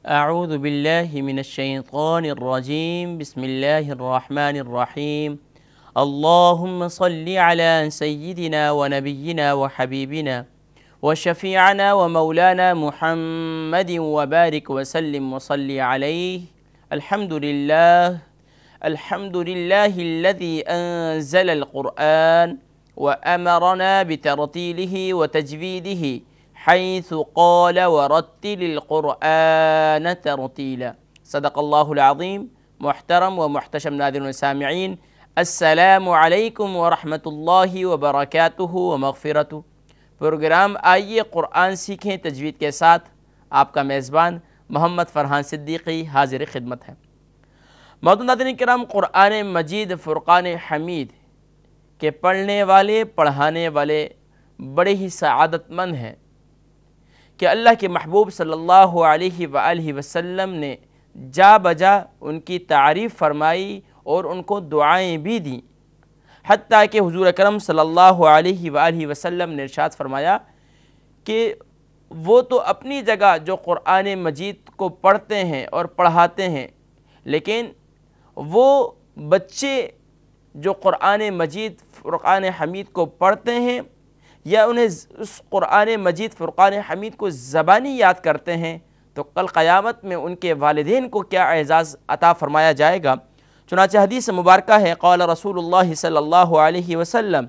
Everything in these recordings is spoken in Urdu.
اعوذ باللہ من الشیطان الرجیم بسم اللہ الرحمن الرحیم اللہم صلی علی سیدنا و نبینا و حبیبنا و شفیعنا و مولانا محمد و بارک وسلم و صلی علیہ الحمد للہ الذی انزل القرآن وأمرنا بترتیلہ و تجویدہ حيث قال ورتل القرآن ترتیلا۔ صدق اللہ العظیم۔ محترم و محتشم ناظرین و سامعین، السلام علیکم ورحمۃ اللہ وبرکاتہ و مغفرتہ۔ پروگرام آئیے قرآن سیکھیں تجوید کے ساتھ، آپ کا میزبان محمد فرحان صدیقی حاضر خدمت ہے۔ محترم ناظرین کرام، قرآن مجید فرقان حمید کے پڑھنے والے پڑھانے والے بڑے ہی سعادت مند ہیں کہ اللہ کے محبوب صلی اللہ علیہ وآلہ وسلم نے جا بجا ان کی تعریف فرمائی اور ان کو دعائیں بھی دیں، حتیٰ کہ حضور اکرم صلی اللہ علیہ وآلہ وسلم نے ارشاد فرمایا کہ وہ تو اپنی جگہ جو قرآن مجید کو پڑھتے ہیں اور پڑھاتے ہیں، لیکن وہ بچے جو قرآن مجید فرقان حمید کو پڑھتے ہیں یا انہیں اس قرآن مجید فرقان حمید کو زبانی یاد کرتے ہیں، تو کل قیامت میں ان کے والدین کو کیا اعزاز عطا فرمایا جائے گا۔ چنانچہ حدیث مبارکہ ہے، قال رسول اللہ صلی اللہ علیہ وسلم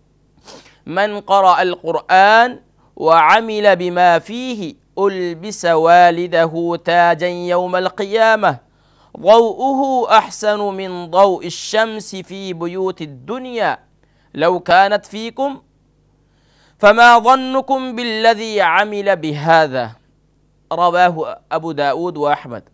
من قرأ القرآن وعمل بما فيه ألبس والده تاجا يوم القيامة ضوءه أحسن من ضوء الشمس في بيوت الدنيا لو كانت فيكم فما ظنكم بالذي عمل بهذا رواہ ابو داود و احمد۔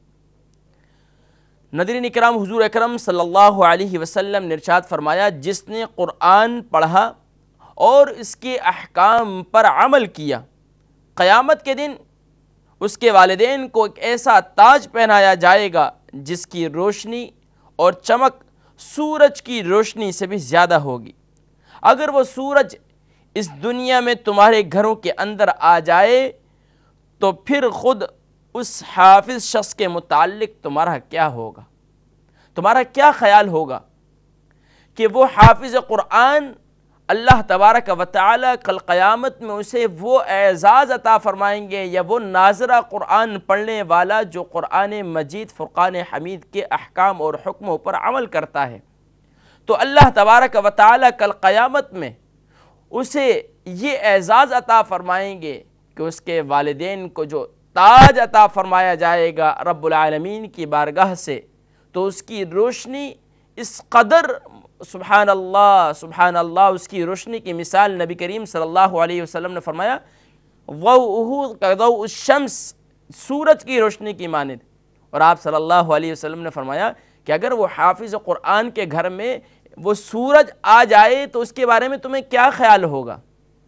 ناظرین اکرام، حضور اکرم صلی اللہ علیہ وسلم نے ارشاد فرمایا، جس نے قرآن پڑھا اور اس کے احکام پر عمل کیا، قیامت کے دن اس کے والدین کو ایک ایسا تاج پہنایا جائے گا جس کی روشنی اور چمک سورج کی روشنی سے بھی زیادہ ہوگی۔ اگر وہ سورج اس دنیا میں تمہارے گھروں کے اندر آ جائے تو پھر خود اس حافظ شخص کے متعلق تمہارا کیا ہوگا، تمہارا کیا خیال ہوگا کہ وہ حافظ قرآن اللہ تبارک و تعالی کل قیامت میں اسے وہ اعزاز عطا فرمائیں گے، یا وہ ناظرہ قرآن پڑھنے والا جو قرآن مجید فرقان حمید کے احکام اور حکموں پر عمل کرتا ہے، تو اللہ تبارک و تعالی کل قیامت میں اسے یہ اعزاز عطا فرمائیں گے کہ اس کے والدین کو جو تاج عطا فرمایا جائے گا رب العالمین کی بارگاہ سے، تو اس کی روشنی اس قدر سبحان اللہ اس کی روشنی کی مثال نبی کریم صلی اللہ علیہ وسلم نے فرمایا ضوءہ کضوء الشمس، سورج کی روشنی کی مانند۔ اور آپ صلی اللہ علیہ وسلم نے فرمایا کہ اگر وہ حافظ قرآن کے گھر میں وہ سورج آ جائے تو اس کے بارے میں تمہیں کیا خیال ہوگا،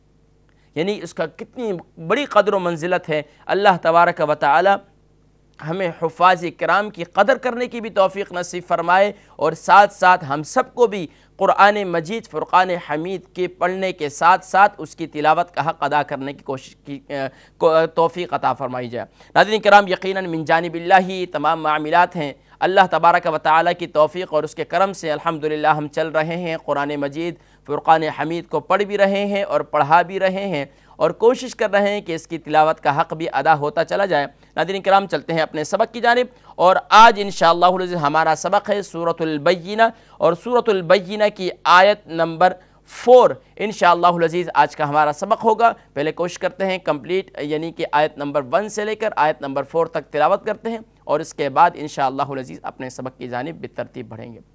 یعنی اس کا کتنی بڑی قدر و منزلت ہے۔ اللہ تبارک و تعالی ہمیں حفاظ کرام کی قدر کرنے کی بھی توفیق نصیب فرمائے، اور ساتھ ساتھ ہم سب کو بھی قرآن مجید فرقان حمید کے پڑھنے کے ساتھ ساتھ اس کی تلاوت کا حق ادا کرنے کی کوشش کی توفیق عطا فرمائی جائے۔ ناظرین کرام، یقیناً من جانب اللہ ہی تمام معاملات ہیں۔ اللہ تبارک و تعالی کی توفیق اور اس کے کرم سے الحمدللہ ہم چل رہے ہیں، قرآن مجید فرقان حمید کو پڑھ بھی رہے ہیں اور پڑھا بھی رہے ہیں، اور کوشش کر رہے ہیں کہ اس کی تلاوت کا حق بھی ادا ہوتا چلا جائے۔ ناظرین کرام، چلتے ہیں اپنے سبق کی جانب، اور آج انشاءاللہ ہمارا سبق ہے سورۃ البینہ، اور سورۃ البینہ کی آیت نمبر 4 انشاءاللہ العزیز آج کا ہمارا سبق ہوگا۔ پہلے کوشش کرتے ہیں کمپلیٹ، یعنی کہ آیت نمبر 1 سے لے کر آیت نمبر 4 تک تلاوت کرتے ہیں، اور اس کے بعد انشاءاللہ العزیز اپنے سبق کی جانب بالترتیب بڑھیں گے۔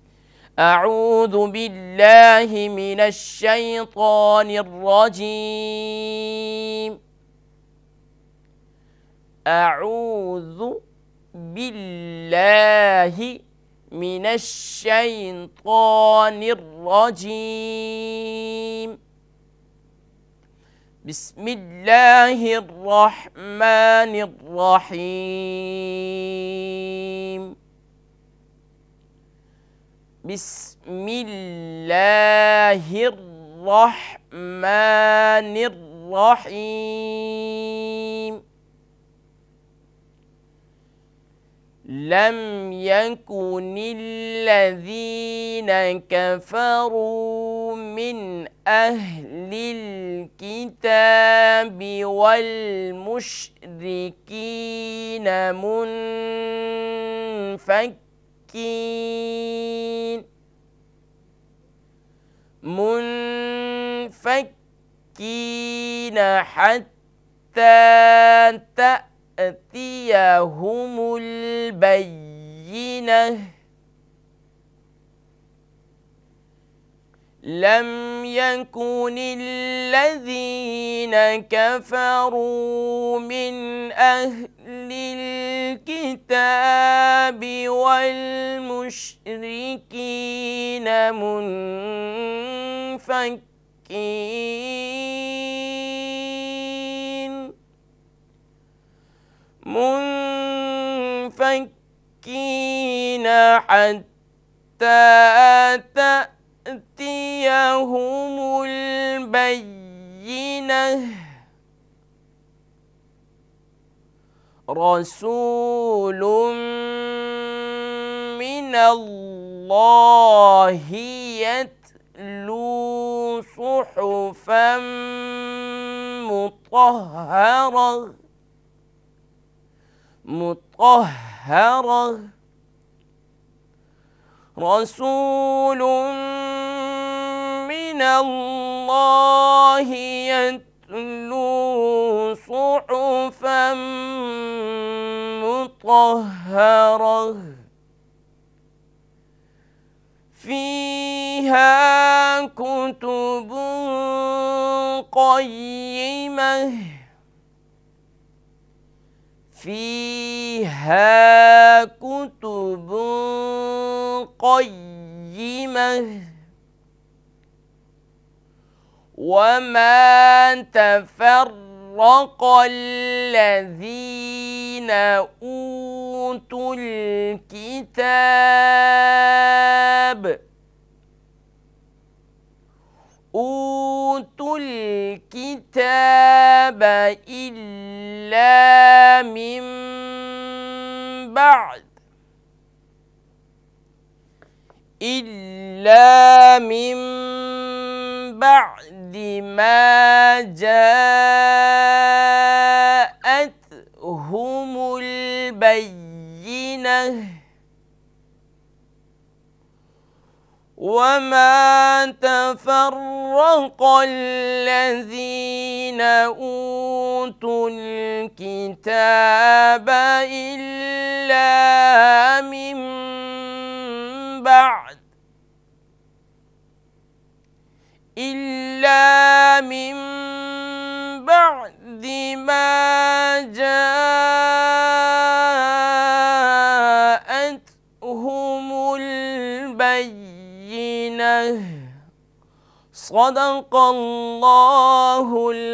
اعوذ باللہ من الشیطان الرجیم، اعوذ باللہ من الشیطان الرجیم، بسم اللہ الرحمن الرحیم، بسم اللہ الرحمن الرحیم، लम यकुनिल्लज़ीन कफ़रू मिन अहलिल किताबि वल मुश्रिकीन मुनफ़क्कीन हत्ता तअतियहुमुल बय्यिनह लम यकुनिल्लज़ीन कफ़रू मिन अहलिल किताबि वल मुश्रिकीन मुनफ़क्कीन हत्ता तअतियहुमुल बय्यिनह रसूलुम मिनल्लाहि यत्लू सुहुफ़म मुत्तहरह रसूलुम मिनल्लाहि यत्लू सुहुफ़म मुत्तहरह फ़ीहा कुतुबुन क़य्यिमह फ़ीहा कुतुबुन क़य्यिमह वमा तफ़र्रक़ल्लज़ीन ऊतुल किताब इल्ला मिन بعد ما جاءتهم البينة وما تفرق الذين أوتوا الكتاب إلا من بعد ما جاءتهم البينة صدق अल्लाहुल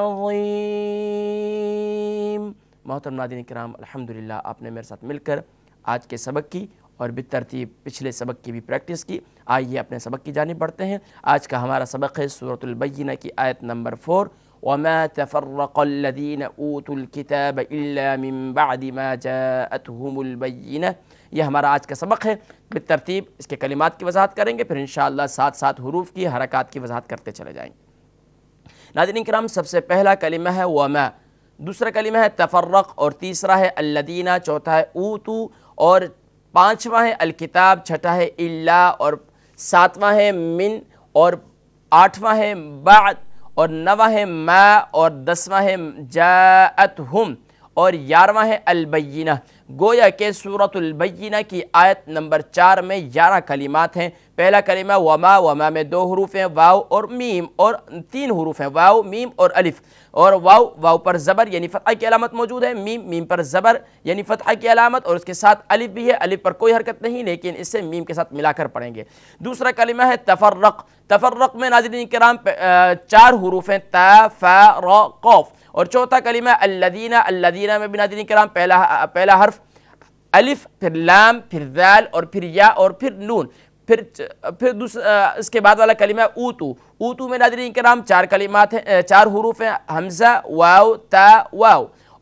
अज़ीम। मोहतरम नाज़रीन किराम, अल्हम्दुलिल्लाह आपने मेरे साथ मिलकर आज के सबक की और बितरतीब पिछले सबक की भी प्रैक्टिस की। आइए अपने सबक की जानिब बढ़ते हैं। आज का हमारा सबक है सूरतुल बय्यिना की आयत नंबर 4, वमा तफ़र्रक़ल्लज़ीना ऊतुल किताब इल्ला मिन बअदि मा जाअतहुमुल बय्यिना। यह हमारा आज का सबक है। बितरतीब इसके कलिमात की वजाहत करेंगे, फिर इंशाअल्लाह साथ साथ हुरूफ की हरकात की वजाहत करते चले जाएंगे। नाज़रीन किराम, सबसे पहला कलिमा है वमा, दूसरा कलिमा है तफ़र्रक़ और तीसरा है अल्लज़ीना, चौथा है ऊतू और पाँचवां है अलकिताब, छठा है इल्ला और सातवां है मिन और आठवां है बाद और नवा है मा और 10वां है जाअतहुम और 11वां है अलबय्यिना। गोया के सूरतुल बय्यिना की आयत नंबर 4 में 11 कलिमात हैं। पहला कलिमा वमा, वमा में 2 हरूफ हैं वाव और मीम, और 3 हरूफ हैं वाव मीम और अलिफ। और वाव पर ज़बर यानी फ़तह की अलामत मौजूद है, मीम पर ज़बर यानी फ़तह की अलामत और उसके साथ अलिफ भी है। अलिफ पर कोई हरकत नहीं, लेकिन इससे मीम के साथ मिलाकर पढ़ेंगे। दूसरा कलिमा है तफ़र्रक़। तफ़र्रक़ में नाज़रीन किराम 4 हरूफ हैं ता फ़ा र क़ाफ़। और चौथा कलिमा अल्लज़ीना। अल्लज़ीना में भी नाज़रीन किराम पहला हर्फ अलिफ, फिर लाम, फिर ज़ाल और फिर या और फिर नून। फिर इसके बाद वाला कलिमा ऊतू। ऊतू में नाज़रीन किराम 4 कलिमात हैं, 4 हरूफ हैं हमज़ा वाव ता वाव।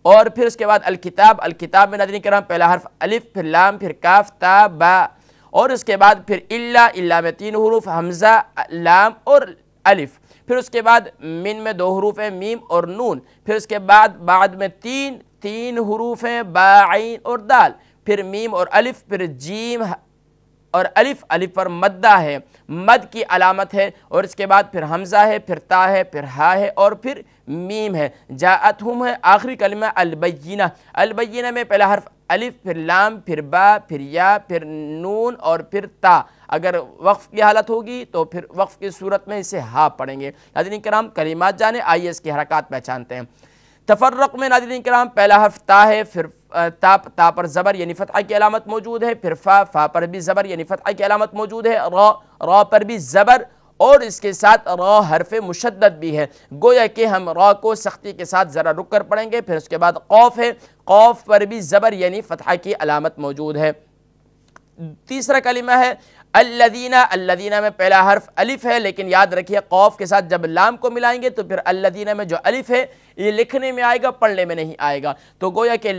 اور پھر اس کے بعد الکتاب، الکتاب میں ناظرین کرام پہلا حرف الف، پھر لام، پھر کاف، تا، با، اور اس کے بعد پھر الا، الا میں 3 حروف حمزہ، لام اور الف، پھر اس کے بعد من میں 2 حروف ہیں میم اور نون، پھر اس کے بعد میں تین حروف ہیں با، عین اور دال، پھر میم اور الف، پھر جیم اور الف، الف پر مدہ ہے، مد کی علامت ہے، اور اس کے بعد پھر حمزہ ہے، پھر تا ہے، پھر ہا ہے اور پھر میم ہے، جاءتہم ہے، آخری کلمہ البینہ، البینہ میں پہلا حرف الف، پھر لام، پھر با، پھر یا، پھر نون اور پھر تا، اگر وقف کی حالت ہوگی تو پھر وقف کی صورت میں اسے ہا پڑھیں گے۔ ناظرین کرام کلمات جانے، آئیے اس کی حرکات پہچانتے ہیں۔ تفرق میں ناظرین کرام پہلا حرف تا ہے، پھر تا پر زبر یعنی فتحہ کی علامت موجود ہے، پھر فا پر بھی زبر یعنی فتحہ کی علامت موجود ہے، را پر بھی زبر اور اس کے ساتھ را حرف مشدد بھی ہے، گویا کہ ہم را کو سختی کے ساتھ ذرا رک کر پڑھیں گے، پھر اس کے بعد قوف ہے، قوف پر بھی زبر یعنی فتحہ کی علامت موجود ہے۔ تیسرا کلمہ ہے الذین، الذین میں پہلا حرف الف ہے، لیکن یاد رکھیے قوف کے ساتھ جب لام کو ملائیں گے تو پھر الذین میں جو الف ہے یہ لکھنے میں آئے گا، پڑھنے میں نہیں آئے گا، تو گویا کہ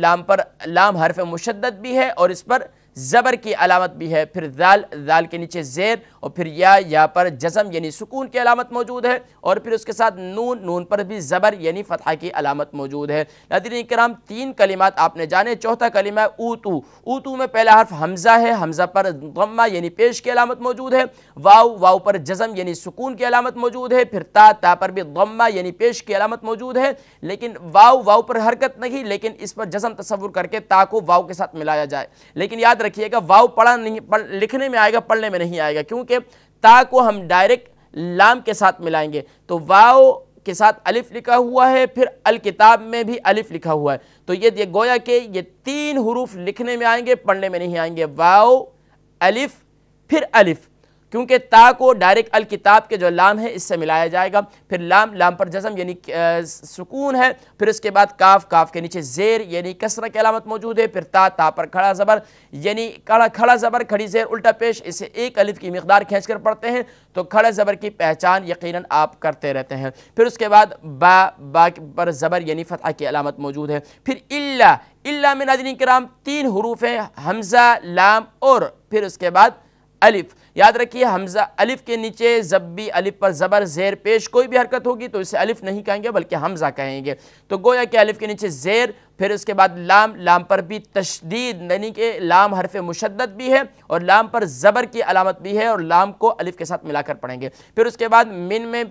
لام حرف مشدد بھی ہے اور اس پر زبر کی علامت بھی ہے، پھر ذال کے نیچے زیر، اور پھر یا پر جزم یعنی سکون کی علامت موجود ہے، اور پھر اس کے ساتھ نون پر بھی زبر یعنی فتحہ کی علامت موجود ہے۔ ناظرین کرام 3 کلمات آپ نے جانے۔ چوتھا کلمہ ہے اوتو میں پہلا حرف حمزہ ہے، حمزہ پر ضمہ یعنی پیش کی علامت موجود ہے، واو پر جزم یعنی سکون کی علامت موجود ہے، پھر تا پر بھی ضمہ یعنی پیش کی علامت موجود ہے، لیکن واو پر حرکت نہیں، لیکن اس پر جزم تصور کر کے تا کو واو کے ساتھ ملایا جائے، لیکن یاد رکھیے گا واو لکھنے میں آئے گا، پڑھنے میں نہیں آئے گا، کیونکہ تا کو ہم ڈائریکٹ لام کے ساتھ ملائیں گے، تو واو کے ساتھ الف لکھا ہوا ہے، پھر الکتاب میں بھی الف لکھا ہوا ہے، تو یہ گویا کہ یہ 3 حروف لکھنے میں آئیں گے، پڑھنے میں نہیں آئیں گے، واو، الف، پھر الف، کیونکہ تا کو ڈائریکٹ الکتاب کے جو لام ہے اس سے ملایا جائے گا، پھر لام پر جزم یعنی سکون ہے، پھر اس کے بعد کاف کے نیچے زیر یعنی کسرہ کی علامت موجود ہے، پھر تا پر کھڑا زبر یعنی کھڑا زبر کھڑی زیر الٹا پیش، اسے 1 الف کی مقدار کھینچ کر پڑھتے ہیں تو کھڑے زبر کی پہچان یقیناً آپ کرتے رہتے ہیں، پھر اس کے بعد با پر زبر یعنی فتحہ کی علامت موجود ہے، پھر الا میں ناظرین کرام 3 حروف ہیں، حمزہ، لام اور پھر اس کے بعد الف، یاد رکھیے حمزہ الف کے نیچے زبی، الف پر زبر زیر پیش کوئی بھی حرکت ہوگی تو اسے الف نہیں کہیں گے بلکہ حمزہ کہیں گے، تو گویا کہ الف کے نیچے زیر، پھر اس کے بعد لام پر بھی تشدید یعنی کہ لام حرف مشدد بھی ہے اور لام پر زبر کی علامت بھی ہے اور لام کو الف کے ساتھ ملا کر پڑھیں گے، پھر اس کے بعد من میں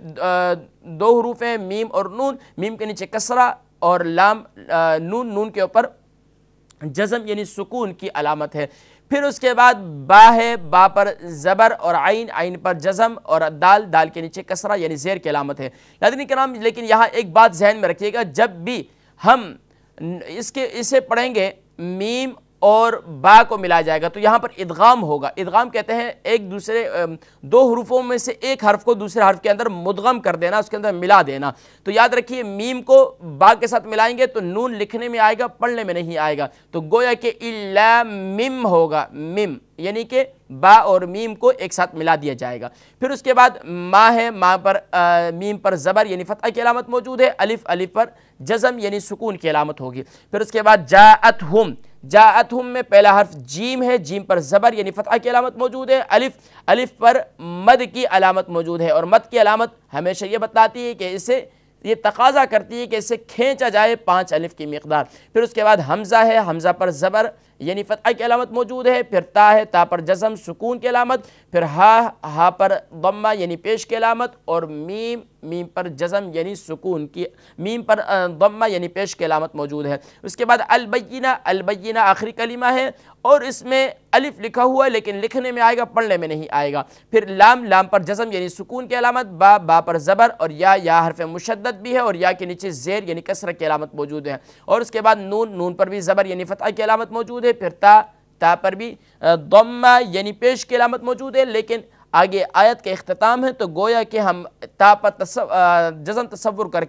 2 حروف ہیں میم اور نون، میم کے نیچے کسرہ اور لام نون کے اوپر جزم یعنی سکون کی علامت ہے، پھر اس کے بعد با ہے، با پر زبر اور عین پر جزم اور دال کے نیچے کسرہ یعنی زیر کی علامت ہے۔ ناظرین کرام لیکن یہاں ایک بات ذہن میں رکھیے گا، جب بھی ہم اسے پڑھیں گے میم اور با کو ملایا جائے گا تو یہاں پر ادغام ہوگا، ادغام کہتے ہیں ایک دوسرے 2 حروفوں میں سے ایک حرف کو دوسرے حرف کے اندر مدغم کر دینا، اس کے اندر ملا دینا، تو یاد رکھیے میم کو با کے ساتھ ملائیں گے تو نون لکھنے میں آئے گا، پڑھنے میں نہیں آئے گا، تو گویا کہ الا مم ہوگا، مم یعنی کہ با اور میم کو ایک ساتھ ملا دیا جائے گا، پھر اس کے بعد ما ہے، ما پر میم پر زبر یعنی فتحہ کی علامت موجود ہے، الف پر جزم یعنی سکون کی علامت ہوگی، پھر اس کے بعد جاءتہم میں پہلا حرف جیم ہے، جیم پر زبر یعنی فتحہ کی علامت موجود ہے، الف پر مد کی علامت موجود ہے، اور مد کی علامت ہمیشہ یہ بتاتی ہے کہ یہ تقاضا کرتی ہے کہ اسے کھینچا جائے 5 الف کی مقدار، پھر اس کے بعد حمزہ ہے، حمزہ پر زبر یعنی فتحہ کی علامت موجود ہے، پھر تا ہے، تا پر جزم سکون کی علامت، پھر ہا پر ضمہ یعنی پیش کی علامت، اور میم پر جزم یعنی سکون کی، میم پر ضمہ یعنی پیش کی علامت موجود ہے، اس کے بعد البینہ آخری کلمہ ہے اور اس میں الف لکھا ہوا ہے لیکن لکھنے میں آئے گا، پڑھنے میں نہیں آئے گا، پھر لام پر جزم یعنی سکون کی علامت، با پر زبر اور یا حرف مشدد بھی ہے اور یا کے نیچے زیر یعنی کسرہ کی علامت موجود ہے، اور اس کے بعد نون پر بھی زبر یعنی فتحہ کی علامت موجود ہے، پھر تا پر بھی ضمہ یعنی پیش کی علامت موجود ہے، لیکن آگے آیت کے اختتام ہے تو گویا کہ ہم تا پر جزم تصور کر کے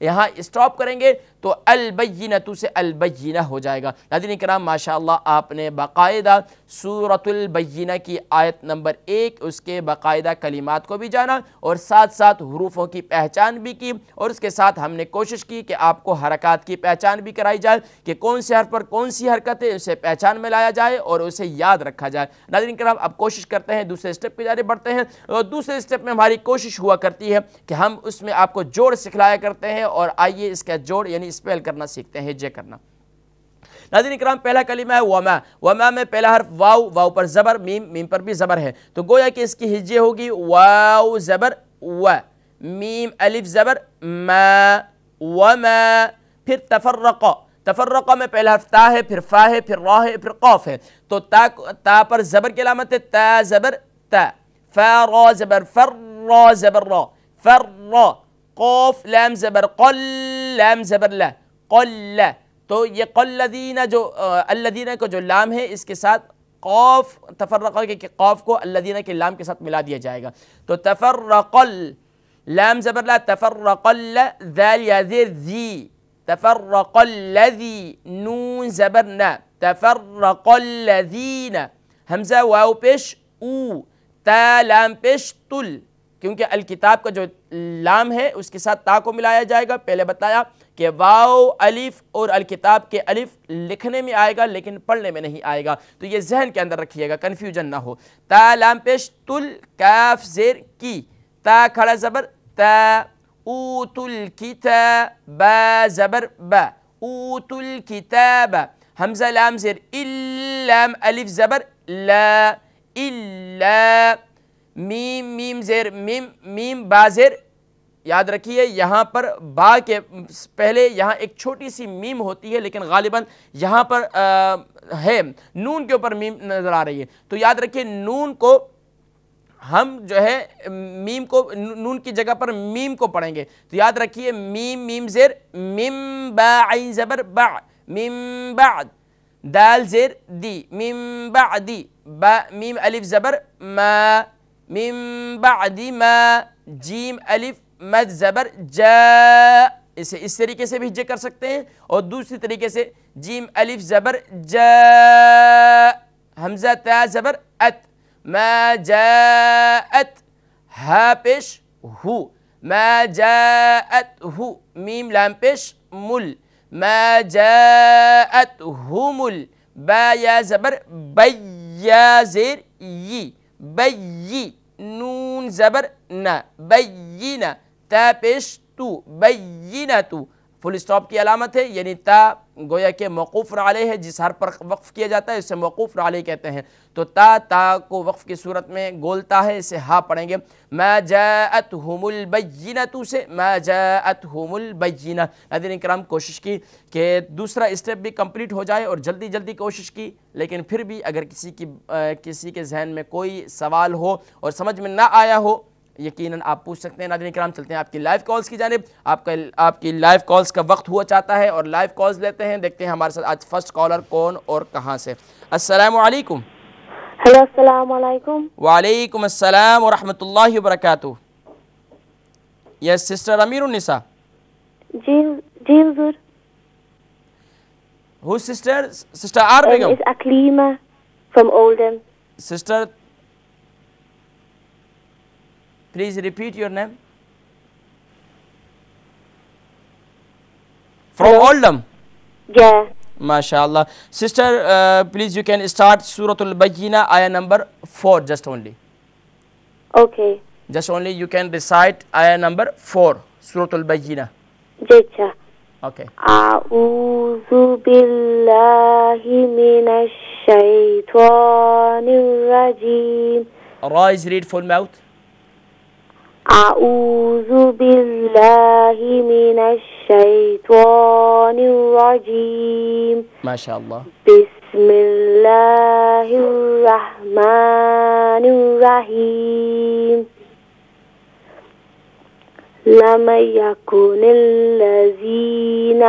یہاں اسٹاپ کریں گے تو البینۃ سے البینہ ہو جائے گا۔ ناظرین کرام ماشاءاللہ آپ نے باقاعدہ سورۃ البینہ کی آیت نمبر 1 اس کے باقاعدہ کلمات کو بھی جانا اور ساتھ ساتھ حروفوں کی پہچان بھی کی، اور اس کے ساتھ ہم نے کوشش کی کہ آپ کو حرکات کی پہچان بھی کرائی جائے کہ کون سے حرف پر کون سی حرکت ہے، اسے پہچان میں لایا جائے اور اسے یاد رکھا جائے۔ ناظرین کرام اب کوشش کرتے ہیں دوسرے اسٹیپ پہ جانے بڑھتے ہیں، اور دوسرے اسٹیپ میں ہماری کوشش ہوا کرتی ہے کہ ہم اس میں آپ کو جوڑ سکھلایا کرتے ہیں، اور آئیے اس کا جوڑ یعنی اسپیل کرنا سیکھتے ہیں، ہجے کرنا۔ ناظرین کرام پہلا کلمہ ہے وما، وما میں پہلا حرف واو، واو پر زبر، میم، میم پر بھی زبر ہے، تو گویا کہ اس کی ہجے ہوگی واو زبر و، میم الف زبر ما، وما۔ پھر تفرق، تفرق میں پہلا حرف تا ہے، پھر فا ہے، پھر را ہے، پھر قاف ہے، تو تا پر زبر کی علامت ہے، تا زبر تا، فا را زبر فر، را زبر را، فر را، قاف لام زبر قل، لام زبر لا، قل، تو یہ قلذین جو الذین کو جو لام ہے اس کے ساتھ قاف تفرقہ کے قاف کو الذین کے لام کے ساتھ ملا دیا جائے گا، تو تفرقل، لام زبر لا، تفرقل، ذال یا زیر ذی، تفرق الذی، نون زبر نا، تفرق الذین، حمزہ واو پیش او، تا لام پیش تل، کیونکہ الکتاب کا جو لام ہے اس کے ساتھ تا کو ملایا جائے گا۔ پہلے بتایا کہ واو الف اور الکتاب کے الف لکھنے میں آئے گا لیکن پڑھنے میں نہیں آئے گا، تو یہ ذہن کے اندر رکھیے گا، کنفیوژن نہ ہو۔ تا لام پیش تل، کاف زیر کی، تا کھڑا زبر تا، اوت الکتاب، با زبر با، اوت الکتاب، حمزہ لام زیر لام الف زبر لا، الا، میم، میم زیر میم، میم با زیر، یاد رکھیے یہاں پر با کے پہلے یہاں ایک چھوٹی سی میم ہوتی ہے لیکن غالباً یہاں پر ہے نون کے اوپر میم نظر آ رہی ہے، تو یاد رکھیے نون کو ہم جو ہے میم کو نون کی جگہ پر میم کو پڑھیں گے، تو یاد رکھیے میم، میم زیر میم، با عین زبر با، میم بعد، دال زیر دی، میم بعدی، با میم الف زبر ما، میم بعدی ما، جیم الف مد زبر جا، اسے اس طریقے سے بھی ہجے کر سکتے ہیں، اور دوسری طریقے سے جیم الف زبر جا، حمزہ تا زبر ات، ما جاءت، ہا پیش ہو، ما جاءت ہو، میم لام پیش مل، ما جاءت ہمل، با یا زبر بی، یا زیر ی، بی، نون زبر نا، بینہ، تا پیش تو، بینتو، فل اسٹاپ کی علامت ہے، یعنی تا گویا کہ موقوف علیہ ہے، جس حرف پر وقف کیا جاتا ہے اسے موقوف علیہ کہتے ہیں، تو تا کو وقف کی صورت میں گولتا ہے، اسے ہا پڑھیں گے، ما جاءتہم البینۃ سے ما جاءتہم البینہ۔ ناظرین کرام کوشش کی کہ دوسرا اسٹیپ بھی کمپلیٹ ہو جائے اور جلدی جلدی کوشش کی، لیکن پھر بھی اگر کسی کے ذہن میں کوئی سوال ہو اور سمجھ میں نہ آیا ہو یقیناً آپ پوچھ سکتے ہیں۔ ناظرین کرام چلتے ہیں آپ کی لائیو کالز کی جانب، آپ کی لائیو کالز کا وقت ہوا چاہتا ہے اور لائیو کالز لیتے ہیں، دیکھتے ہیں ہمارے ساتھ آج فرسٹ کالر کون اور کہاں سے۔ السلام علیکم۔ ہیلو السلام علیکم۔ وعلیکم السلام ورحمۃ اللہ وبرکاتہ۔ یس سسٹر امیر النساء۔ جی حضور۔ Who sister R Begum? It's Aklima from Oldham. Sister, please repeat your name. From Oldham? Yeah. MashaAllah. Sister, please you can start Surah Al-Bayyinah, ayah number 4 just only. Okay. Just only you can recite ayah number 4, Surah Al-Bayyinah. Jecha. Okay. A'udhu billahi minash shaitanir rajim. Rise, read full mouth. A'udhu billahi minash shaitanir rajim. MashaAllah. Bismillahir rahmanir rahim. لم يكن الذين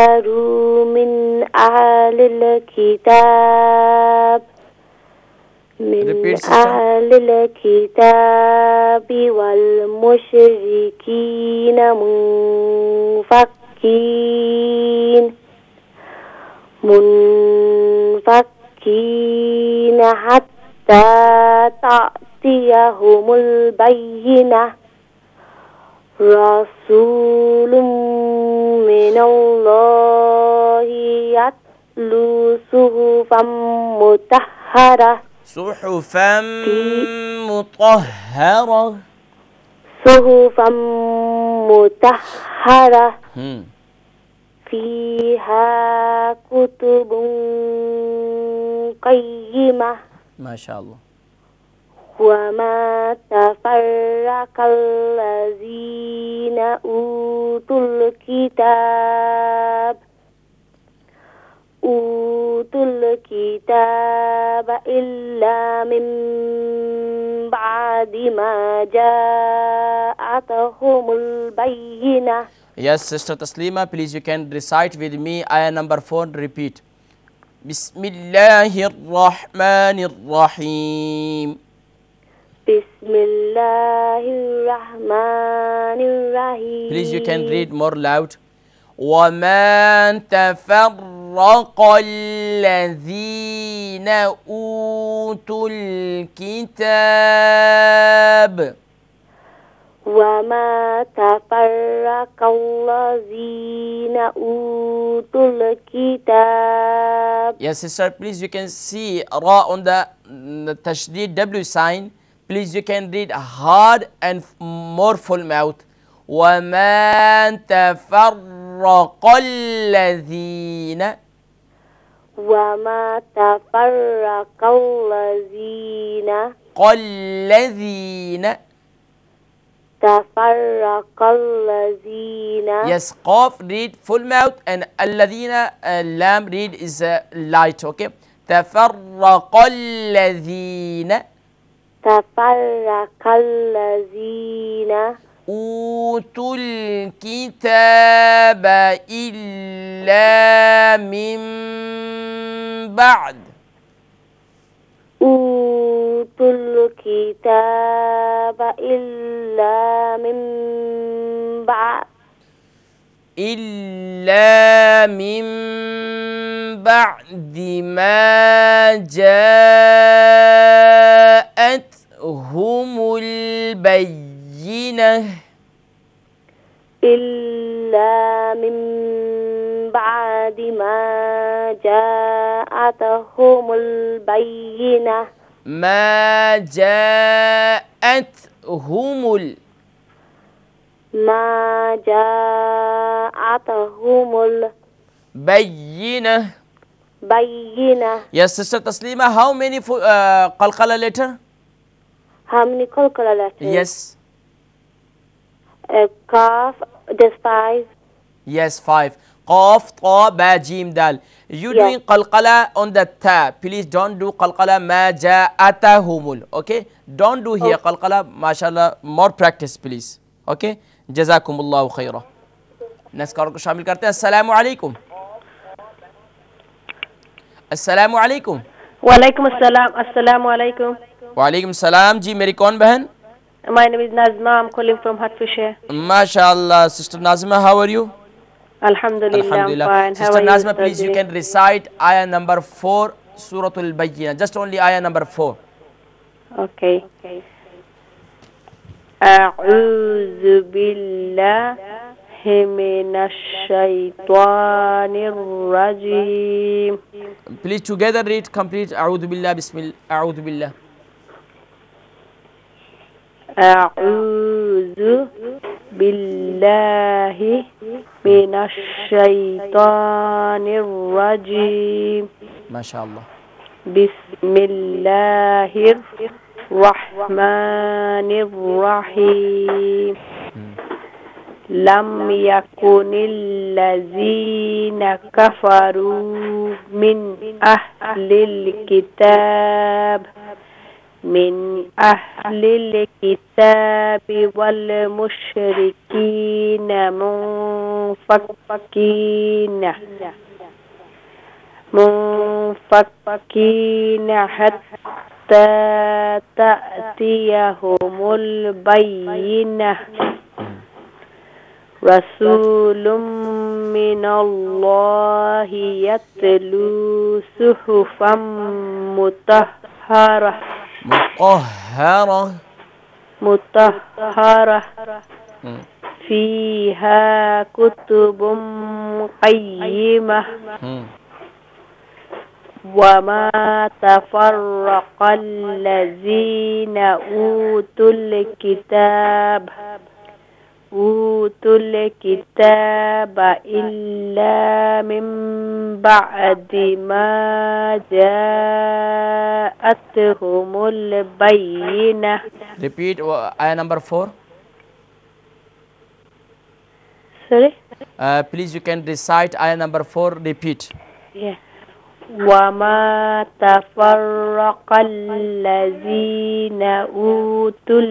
كفروا من أهل الكتاب من Repeat, sister. أهل الكتاب والمشركين منفكين حتى تأتيهم البينة رسول من الله يتلو صحفا مطهرة صحفا مطهرة. صحفا مطهرة Hmm. فيها كتب قيمة ما شاء الله. وما تفرق الذين أوتوا الكتاب إلا من بعد ما جاءتهم البينة. Yes, Sister Taslima, please you can recite with me ayah number 4. Repeat. Bismillahir Rahmanir Rahim. بسم الله الرحمن الرحيم. Please you can read more loud. وما تفرق الذين أوتوا الكتاب. وما تفرق الذين أوتوا الكتاب. Yes, sister, please you can see Ra on the Tashdid W sign. Please you can read hard and more full mouth. وما تفرق الذين. وما تفرق الذين. الذين. تفرق الذين. Yes, Qaf read full mouth and الذين Lam read is light. Okay. تفرق الذين. تفرق الذين أوتوا الكتاب إلا من بعد. أوتوا الكتاب إلا من بعد. إلا من بعد ما جاءتهم البينة. إلا من بعد ما جاءتهم البينة. ما جاءتهم ما جاءتهم البينة. بينة. Yes, Sister Taslima, how many qalqala letter? How many calcula letters? Yes. Kaf, just 5. Yes, 5. Qaf, ta, ba, jim, dal. You Yes. doing qalqala on the ta. Please don't do qalqala ma ja'atahumul. Okay? Don't do here qalqala. MashaAllah. More practice, please. Okay? Jazakumullahu khaira. Next call को शामिल करते हैं. अस्सलामु अलैकुम. अस्सलामु अलैकुम. वालेकुम अस्सलाम. अस्सलामु अलैकुम. वालेकुम सलाम. जी मेरी कौन बहन? My name is Nazma. I'm calling from Hertfordshire. MashaAllah. Sister Nazma, how are you? Alhamdulillah, I'm fine. How Sister are Nazma, you, please you Ustaz? can recite ayah number 4, Suratul Bayyinah. Just only ayah number 4. Okay. أعوذ بالله من الشيطان الرجيم. Please together read complete. أعوذ بالله بسم الله. أعوذ بالله. أعوذ بالله من الشيطان الرجيم. ما شاء الله. بسم الله الرحمن الرحيم. لم يكن الذين كفروا من أهل الكتاب والمشركين منفكين حتى تأتيهم البينة رسول من الله يتلو صحفا مطهرة فيها كتب قيمة وما تفرق الذين أوتوا الكتاب إلا من بعد ما جاءتهم البينة. Repeat ayah number 4. Sorry? Please, you can recite ayah number 4. Repeat. Yeah. وما تفرق الذين أوتوا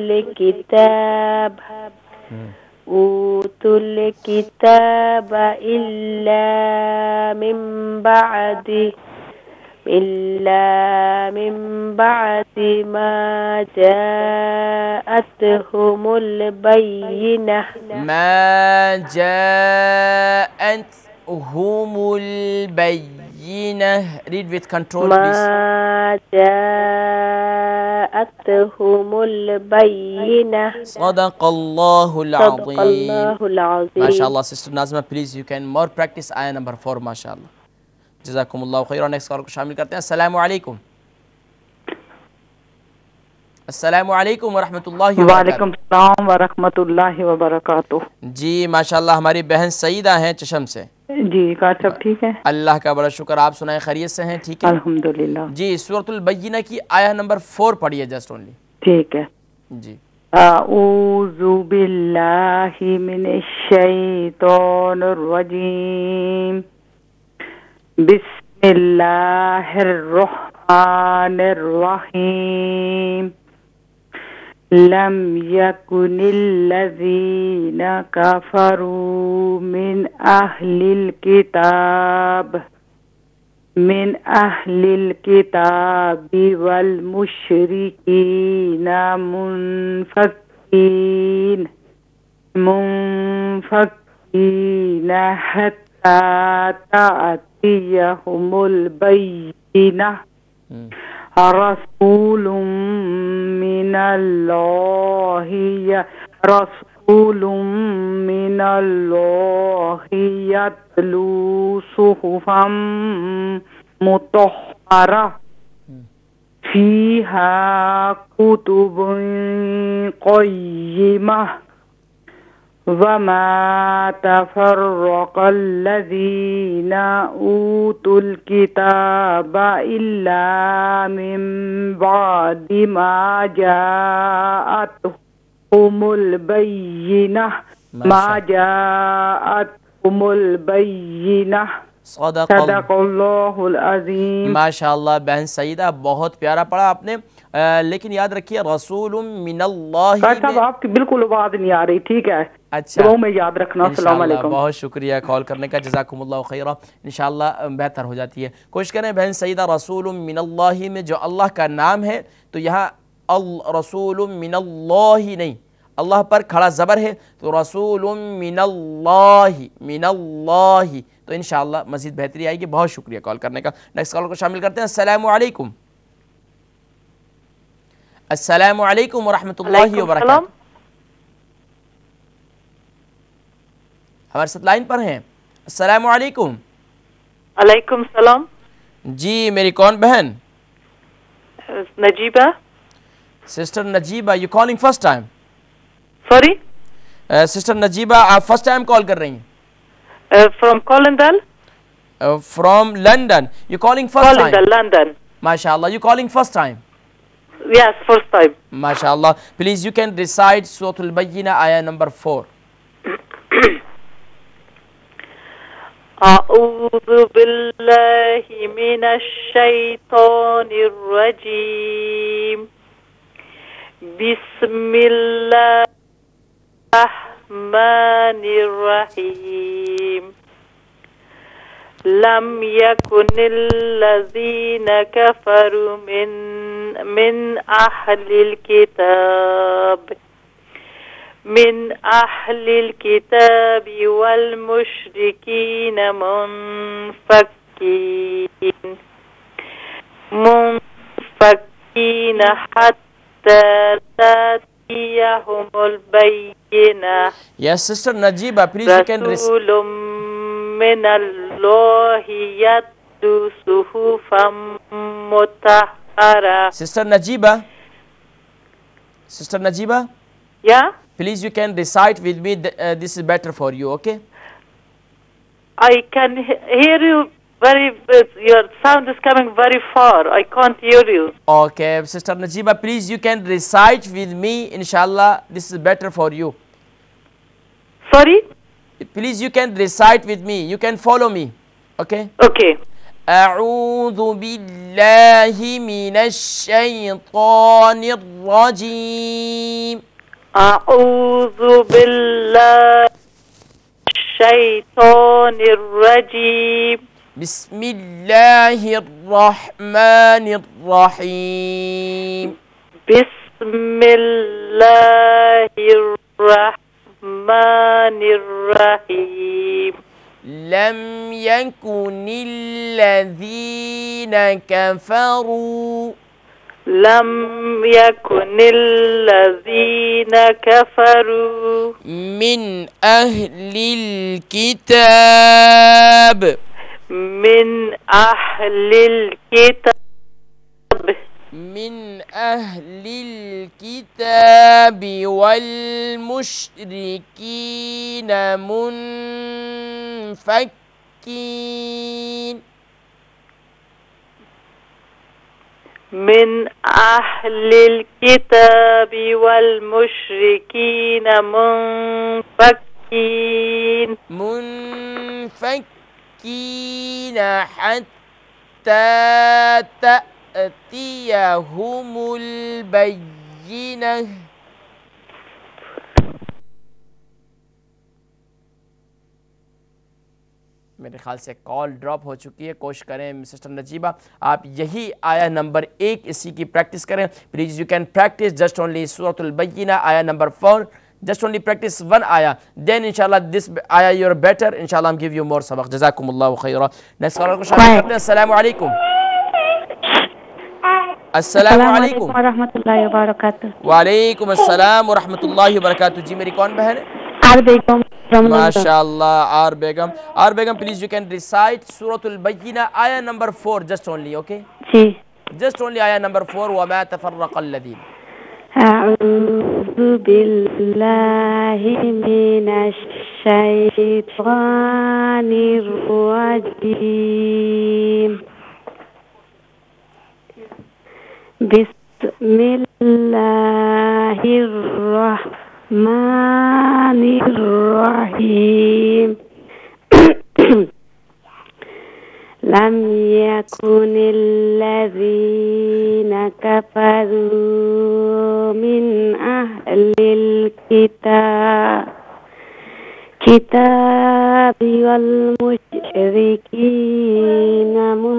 الكتاب إلا من بعد ما جاءتهم البينة. ما جاءتهم البينة. Read with control, please. ما جاءتهم البينة. صدق الله العظيم. MashaAllah. Sister Nazma, please, you can more practice ayah number 4. MashaAllah. جزاکمullah خیر. نیکسٹ کال کو شامل کرتے ہیں. السلام علیکم. السلام علیکم ورحمۃ اللہ وبرکاتہ. وعلیکم السلام ورحمۃ اللہ وبرکاتہ. جی ماشاءاللہ ہماری بہن سعیدہ ہیں چشم سے. جی کہا سب ٹھیک ہے؟ اللہ کا بڑا شکر. آپ سنائیں خیریت سے ہیں؟ ٹھیک ہے الحمدللہ. جی سورۃ البینہ کی آیہ نمبر 4 پڑھیے جسٹ اونلی. ٹھیک ہے. جی اعوذ باللہ من الشیطان الرجیم. بسم اللہ الرحمن الرحیم. لم يكن الذين كفروا من أهل الكتاب والمشركين منفكين حتى تأتيهم البينة. رسول من الله يتلو صحفا مطهرة فيها كتب قيمة وما تفرق الذين أوتوا الكتاب إلا من بعد ما جاءتهم البينة. صدق اللہ العظیم. ماشاءاللہ بہن سعیدہ بہت پیارا پڑھا آپ نے. لیکن یاد رکھیے رسول من اللہ. صاحب آپ کی بالکل آواز نہیں آ رہی. ٹھیک ہے اچھا دعاؤں میں یاد رکھنا. السلام علیکم. بہت شکریہ کال کرنے کا. جزاکم اللہ خیرہ. انشاءاللہ بہتر ہو جاتی ہے. کوشش کریں بہن سعیدہ رسول من اللہ میں جو اللہ کا نام ہے تو یہاں رسول من اللہ نہیں, اللہ پر کھڑا زبر ہے تو رسول من اللہ تو انشاءاللہ مزید بہتری آئے گی. بہت شکریہ کال کرنے کا. نیکسٹ کال کو شامل کرتے ہیں. السلام علیکم. السلام علیکم ورحمۃ اللہ وبرکاتہ. ہمارے ساتھ لائن پر ہیں. السلام علیکم. علیکم السلام. جی میری کون بہن؟ Najiba. Sister Najiba, you calling first time? Sorry sister Najiba آپ فرسٹ ٹائم کال کر رہی ہیں؟ فرام کولندل. From London. You calling first time? London. ماشاءاللہ. You calling first time? Yes, first time. ماشاءاللہ. پلیز یو کین ریسائٹ سورۃ البینہ آیہ نمبر 4. اعوذ باللہ من الشیطان الرجیم. بسم اللہ الرحمن الرحیم. لم يكن الذين كفروا من أهل الكتاب والمشركين منفكين حتى تأتيهم البينة. Yes, Sister Najiba, please you can رسول من الله يتلو صحفا مطهرة. Sister Najiba, Yeah, please you can recite with me. This is better for you, okay? I can hear you very. Your sound is coming very far. I can't hear you. Okay, Sister Najiba, please you can recite with me. Inshallah, this is better for you. Sorry. Please you can recite with me. You can follow me, okay? Okay. أعوذ بالله من الشيطان الرجيم. أعوذ بالله من الشيطان الرجيم. بسم الله الرحمن الرحيم. بسم الله الرحمن الرحيم. لم يكن الذين كفروا من أهل الكتاب والمشركين منفكين. من أهل الكتاب والمشركين منفكين حتى تأتيهم البينة. میرے خیال سے کال ڈراپ ہو چکی ہے. کوشش کریں سسٹر نجیبہ آپ یہی آیا نمبر 1 اسی کی پریکٹس کریں. Please you can practice just only سورۃ البینہ آیا نمبر 4. جسٹ اونلی پریکٹس 1 آیا. دین انشاءاللہ دس آیا یو آر بیٹر. انشاءاللہ ہم گیو یو مور سبق. جزاکم اللہ خیرا. نیکسٹ کالر کو شامل کرتے ہیں. السلام علیکم. السلام علیکم ورحمۃ اللہ وبرکاتہ. وعلیکم السلام ورحمۃ اللہ وبرکاتہ. جی میری کون بہن ہے؟ آر بیگم. ماشاء اللہ R Begum. R Begum please you can recite سورۃ البینہ آیا نمبر 4 جسٹ اونلی. اوکے جی جسٹ اونلی آیا نمبر 4. وما تفرق الذین. اعوذ باللہ من الشیطان الرجیم. بسم اللہ الرحمن الرحیم. لم يكن الذين كفروا من أهل الكتاب والمشركين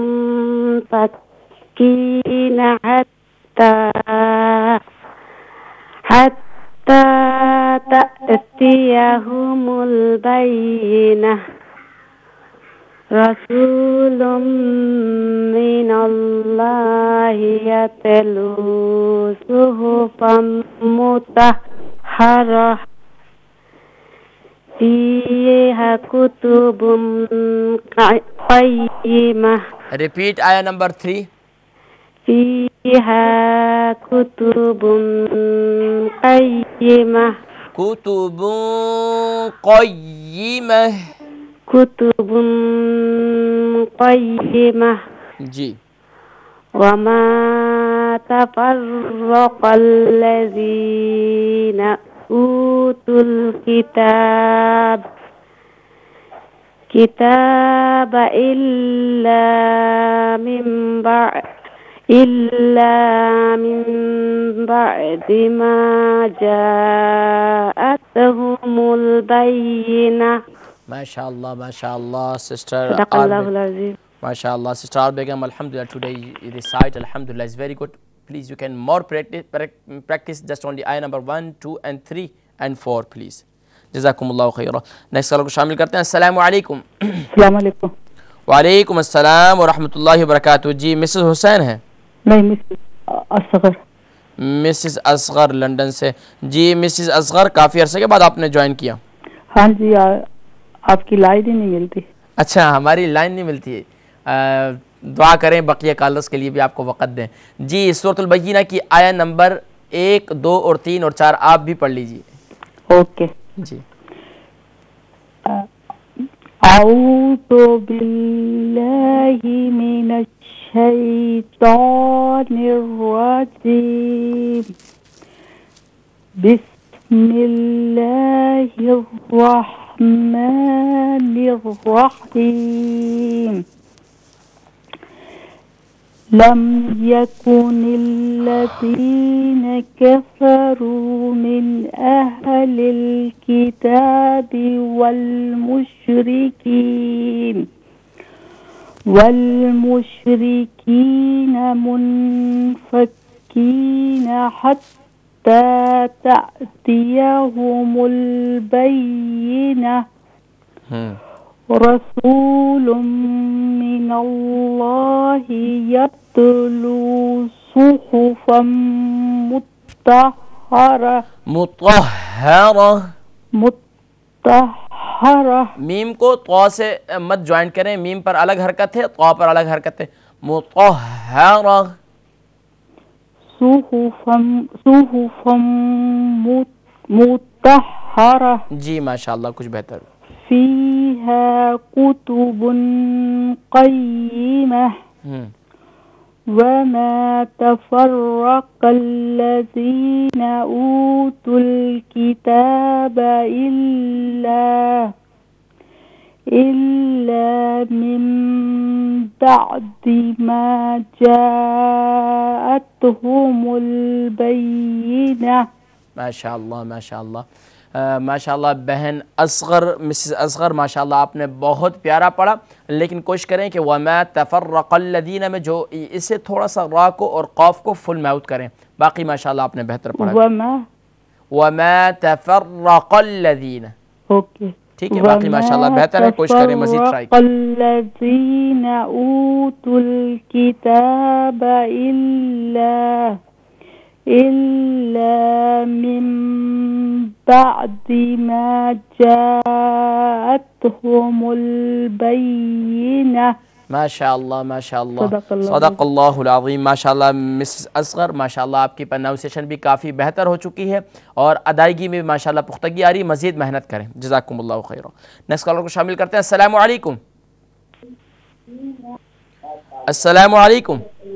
منفكين حتى تأتيهم البينة. رسول من الله يتلو صحفا مطهرة فيها كتب قيمة. Repeat ayah number 3. فيها كتب قيمة. كتب قيمة. كتب قيمة. جی. وما تفرق الذين أوتوا الكتاب إلا من بعد ما جاءتهم البينة. ماشاء اللہ سسٹر صدق اللہ العظیم. ماشاء اللہ سسٹر آر بیگم الحمدللہ today you recite alhamdulillah is very good. Please you can more practice just only ayah number 1, 2 and 3 and 4 please. جزاکم اللہ خیرہ. نیکسٹ کالر کو شامل کرتے ہیں. السلام علیکم. السلام علیکم. وعلیکم السلام ورحمۃ اللہ وبرکاتہ. جی مسز حسین ہیں؟ نہیں Mrs Asghar. Mrs Asghar London سے. جی مسز اصغر کافی عرصے کے بعد آپ نے جوائن کیا. ہاں جی آپ کی لائن ہی نہیں ملتی. اچھا ہماری لائن نہیں ملتی ہے. دعا کریں بقیہ کالرز کے لیے بھی آپ کو وقت دیں. جی سورۃ البینہ کی آیہ نمبر 1, 2 اور 3 اور 4 آپ بھی پڑھ لیجیے. اوکے جی. اعوذ باللہ من الشیطان الرجیم. بسم اللہ الرحمن الرحیم. لم يكن الذين كفروا من أهل الكتاب والمشركين منفكين حتى تأتيهم البينة. رسول من الله يتلو صحفا مطهرة. میم کو طا سے مت جوائن کریں. میم پر الگ حرکت ہے, طا پر الگ حرکت ہے. مطهرة. صحفا مطهرة. جی ماشاءاللہ کچھ بہتر. فيها كتب قيمة وما تفرق الذين أوتوا الكتاب إلا من بعد ما جاءتهم البينة. ماشاءاللہ ماشاءاللہ ماشاءاللہ. بہن اصغر مسز اصغر ماشاءاللہ آپ نے بہت پیارا پڑھا, لیکن کوشش کریں کہ وما تفرق الذین میں جو اسے تھوڑا سا را کو اور قاف کو فل میوت کریں. باقی ماشاءاللہ آپ نے بہتر پڑھا. وما تفرق الذین. اوکے ٹھیک ہے, باقی ماشاءاللہ بہتر ہے. کوشش کریں مزید ٹرائی. الذین اوتوا الکتاب إلا من بعد ما جاءتهم البينة. ماشاءاللہ ماشاءاللہ صدق اللہ العظیم. ماشاءاللہ مسز اصغر ماشاءاللہ آپ کی پروننسیشن بھی کافی بہتر ہو چکی ہے اور ادائیگی میں ماشاءاللہ پختگی آ رہی. مزید محنت کریں. جزاکم اللہ خیر. نیکسٹ کالر کو شامل کرتے ہیں. السلام علیکم. السلام علیکم.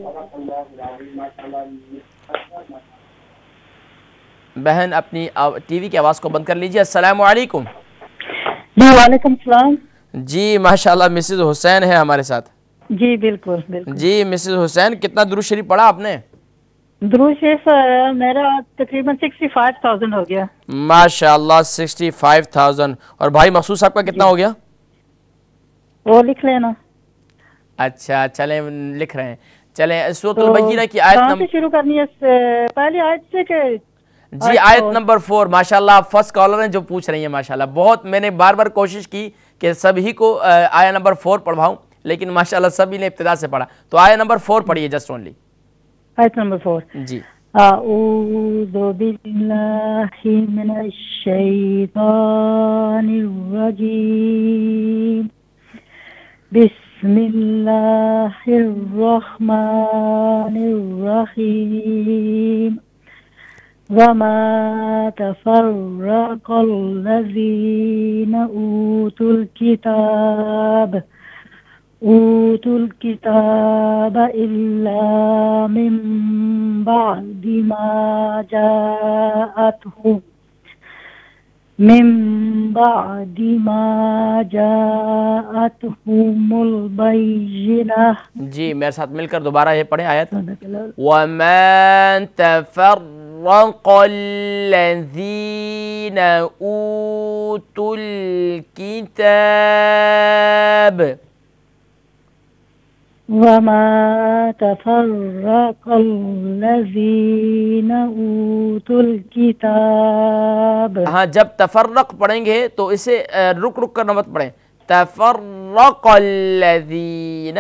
بہن اپنی ٹی وی کی آواز کو بند کر لیجیے. السلام علیکم. جی وعلیکم السلام. جی ماشاءاللہ مسز حسین ہے ہمارے ساتھ. جی بالکل بالکل. جی مسز حسین کتنا درود شریف پڑھا آپ نے؟ درود شریف میرا تقریباً 65,000 ہو گیا. ماشاءاللہ 65,000. اور بھائی مخصوص صاحب کا کتنا ہو گیا؟ وہ لکھ لینا. اچھا چلیں لکھ رہے ہیں. چلیں سورۃ البینہ کی آیت نمبر شروع کرنی ہے پہلی آیت سے کہ جی آیت نمبر 4. ماشاءاللہ آپ فرسٹ کالر ہیں جو پوچھ رہی ہیں. ماشاءاللہ بہت میں نے بار بار کوشش کی کہ سبھی کو آیہ نمبر 4 پڑھواؤں, لیکن ماشاءاللہ سبھی نے ابتدا سے پڑھا. تو آیہ نمبر 4 پڑھیے جسٹ اونلی. آیت نمبر 4. جی. اعوذ باللہ من الشیطان الرجیم. بسم اللہ الرحمن الرحیم. وما تفرق الذين أوتوا الكتاب إلا من بعد ما جاءتهم البينة. جی میرے ساتھ مل کر دوبارہ یہ پڑھیں آیت. وَمَن تَفَرَّقَ الذين أوتوا الكتاب وما تفرق الذين أوتوا الكتاب. ہاں جب تفرق پڑھیں گے تو اسے رک رک کر مت پڑھیں. تفرق الذین.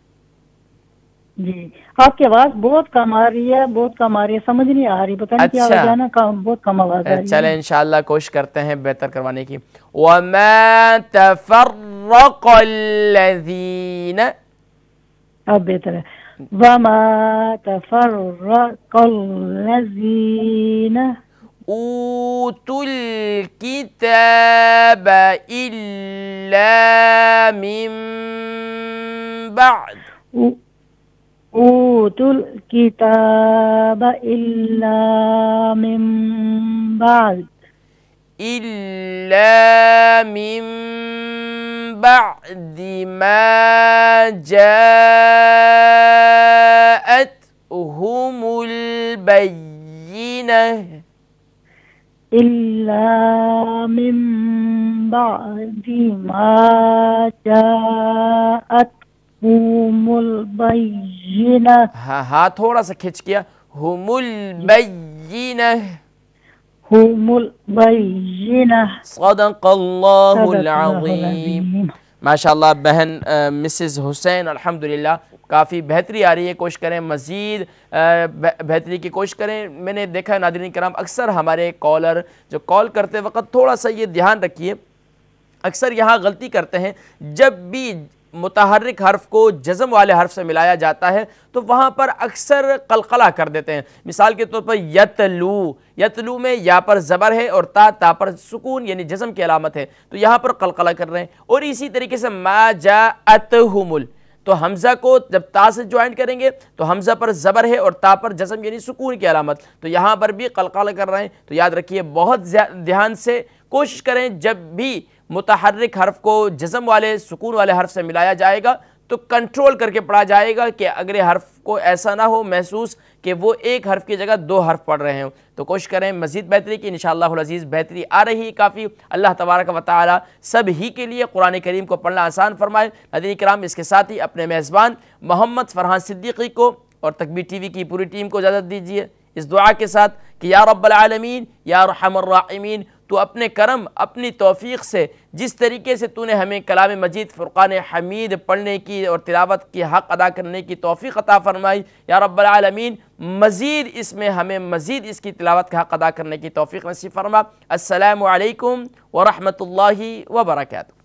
جی آپ کی آواز بہت کم آ رہی ہے، بہت کم آ رہی ہے، سمجھ نہیں آ رہی، پتہ نہیں کیا اچھا. وجہ ہے نا، بہت کم آواز آ رہی ہے. چلیں انشاءاللہ کوشش کرتے ہیں بہتر کروانے کی. وما تفرق الذین. اب بہتر ہے. وما تفرق الذین اوتوا الكتاب الا من بعد. اوتوا الکتاب الا من بعد. إلا من بعد ما جاءتهم البينة. إلا من بعد ما جاءتهم البينة. ہاں تھوڑا سا کھچ کیا. هم البينة. هم البينة. صدق اللہ العظیم. ماشاءاللہ بہن مسز حسین الحمدللہ کافی بہتری آ رہی ہے. کوشش کریں مزید بہتری کی کوشش کریں. میں نے دیکھا ناظرین کرام اکثر ہمارے کالر جو کال کرتے وقت تھوڑا سا یہ دھیان رکھیے، اکثر یہاں غلطی کرتے ہیں. جب بھی متحرک حرف کو جزم والے حرف سے ملایا جاتا ہے تو وہاں پر اکثر قلقلہ کر دیتے ہیں. مثال کے طور پر یتلو، یتلو میں یا پر زبر ہے اور تا پر سکون یعنی جزم کی علامت ہے، تو یہاں پر قلقلہ کر رہے ہیں. اور اسی طریقے سے ما جاءتہم، تو حمزہ کو جب تا سے جوائنٹ کریں گے تو حمزہ پر زبر ہے اور تا پر جزم یعنی سکون کی علامت، تو یہاں پر بھی قلقلہ کر رہے ہیں. تو یاد رکھیے بہت دھیان سے کوشش کریں جب بھی متحرک حرف کو جزم والے سکون والے حرف سے ملایا جائے گا تو کنٹرول کر کے پڑھا جائے گا کہ اگلے حرف کو ایسا نہ ہو محسوس کہ وہ ایک حرف کی جگہ دو حرف پڑھ رہے ہیں. تو کوشش کریں مزید بہتری کی. انشاءاللہ العزیز بہتری آ رہی ہے کافی. اللہ تبارک و تعالی سب ہی کے لیے قرآن کریم کو پڑھنا آسان فرمائے. ناظرین کرام اس کے ساتھ ہی اپنے میزبان محمد فرحان صدیقی کو اور تکبیر ٹی وی کی پوری ٹیم کو اجازت دیجیے اس دعا کے ساتھ کہ یا رب العالمین یا ارحم الراحمین، تو اپنے کرم اپنی توفیق سے جس طریقے سے تو نے ہمیں کلام مجید فرقان حمید پڑھنے کی اور تلاوت کی حق ادا کرنے کی توفیق عطا فرمائی، یا رب العالمین مزید اس میں ہمیں مزید اس کی تلاوت کا حق ادا کرنے کی توفیق نصیب فرما. السلام علیکم ورحمۃ اللہ وبرکاتہ.